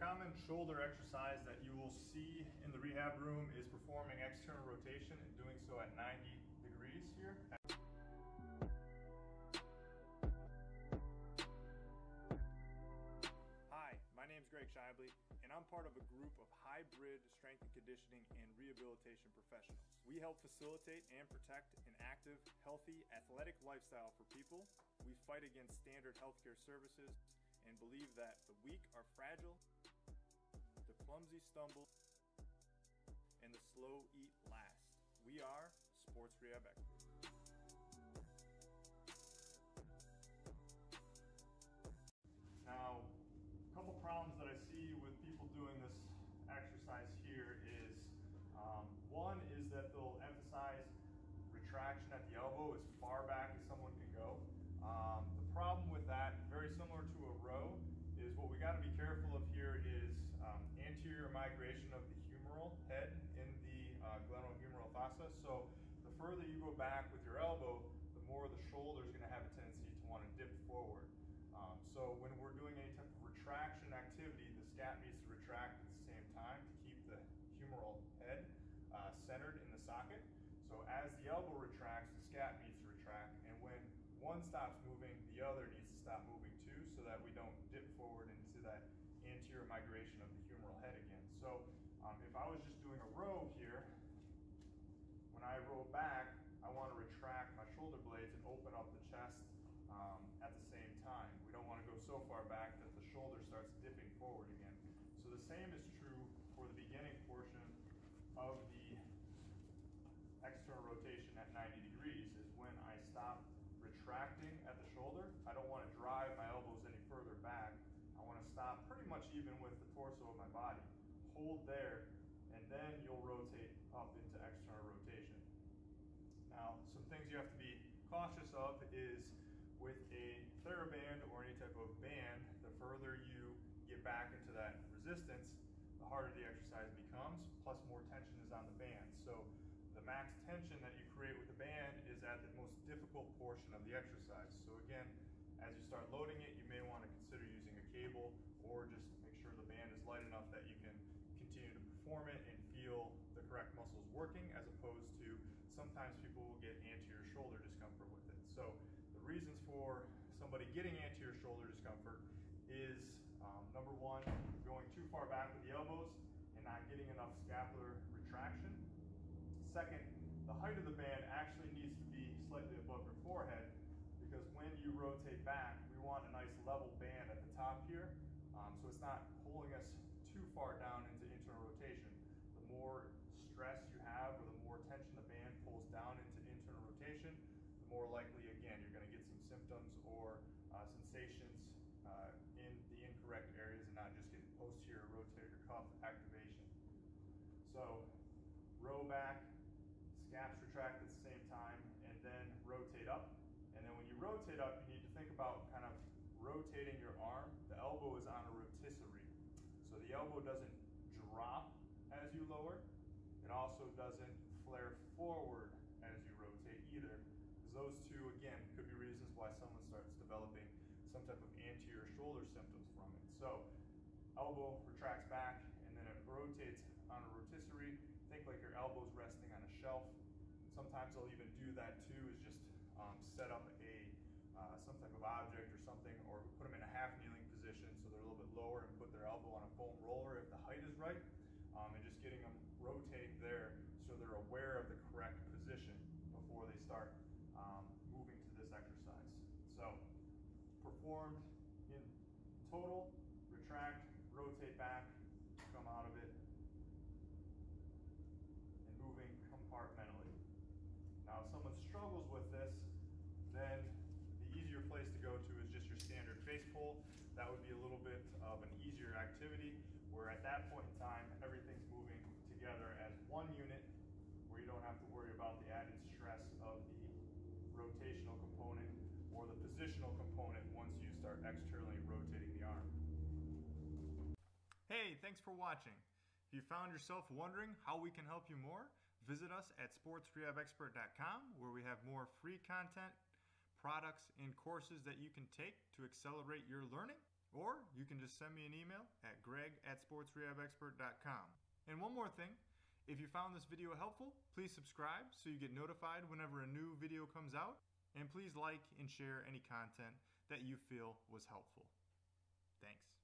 common shoulder exercise that you will see in the rehab room is performing external rotation and doing so at 90 degrees here. Hi, my name is 𝐏𝐫𝐸𝐸, and I'm part of a group of hybrid strength and conditioning and rehabilitation professionals. We help facilitate and protect an active, healthy, athletic lifestyle for people. We fight against standard healthcare services and believe that the weak are fragile, the clumsy stumble, and the slow eat last. We are Sports Rehab Experts. Now, a couple problems that I see with people doing this exercise here is, one is that they'll emphasize retraction at the elbow as far back as someone can go. The problem with that, very similar to a row, is what we got to be careful of here is anterior migration of the humeral head in the glenohumeral fossa. So the further you go back with your elbow, the more the shoulder is going to have a tendency to want to dip forward. So when we're doing any type of retraction activity, the scap needs to retract at the same time to keep the humeral head centered in the socket. So as the elbow retracts, the scap needs to retract, and when one stops moving, the other needs to stop moving too, so that we don't dip forward into that anterior migration of the humeral head again. So if I was just doing a row here, when I roll back, I want to retract my shoulder blades and open up the chest at the same time. We don't want to go so far back that the shoulder starts dipping forward again. So the same is true for the beginning portion of the external rotation at 90 degrees, is when I stop retracting at the shoulder. I don't want to drive my elbows any further back. I want to stop pretty much even with the torso of my body. Hold there, and then you'll rotate up into external rotation. Now, some things you have to be cautious of is with a TheraBand or any type of band, the further you get back into that resistance, the harder the exercise becomes, plus more tension is on the band. So the max tension that you create with the band is at the most difficult portion of the exercise. So again, as you start loading it, you may want to consider using a cable, or just make sure the band is light enough that you can continue to perform it and feel the correct muscles working, as opposed to sometimes people will get anterior shoulder discomfort with it. So the reasons for somebody getting anterior shoulder discomfort is number one, going too far back with the elbows and not getting enough scapular retraction. Second, the height of the band actually needs to be slightly above your forehead, because when you rotate back, we want a nice level band at the top here, so it's not pulling us too far down into internal rotation. The more stress you have, or the more tension the band pulls down into internal rotation, the more likely, again, you're going to get some symptoms or sensations in the incorrect areas and not just get posterior rotator cuff activation. So row back, scaps retract at the same time, and then rotate up. And then when you rotate up, you need to think about kind of rotating your arm. The elbow is on a rotisserie, so the elbow doesn't drop as you lower. It also doesn't flare forward as you rotate either, because those two, again, could be reasons why someone starts developing some type of anterior shoulder symptoms from it. So elbow retracts back, and then it rotates on a rotisserie. Think like your elbow's resting on a shelf. Sometimes they'll even do that too, is just set up a some type of object or something, or put them in a half kneeling position so they're a little bit lower, and put their elbow on a foam roller if the height is right, and just getting them rotating there so they're aware of the correct position before they start moving to this exercise. So performed in total, retract, rotate back, come out of it, moving compartmentally. Now, if someone struggles with this, then the easier place to go to is just your standard face pull. That would be a little bit of an easier activity, where at that point in time, everything's moving together as one unit, where you don't have to worry about the added stress of the rotational component or the positional component once you start externally rotating the arm. Hey, thanks for watching. If you found yourself wondering how we can help you more, visit us at sportsrehabexpert.com, where we have more free content, products, and courses that you can take to accelerate your learning. Or you can just send me an email at greg@sportsrehabexpert.com. And one more thing, if you found this video helpful, please subscribe so you get notified whenever a new video comes out. And please like and share any content that you feel was helpful. Thanks.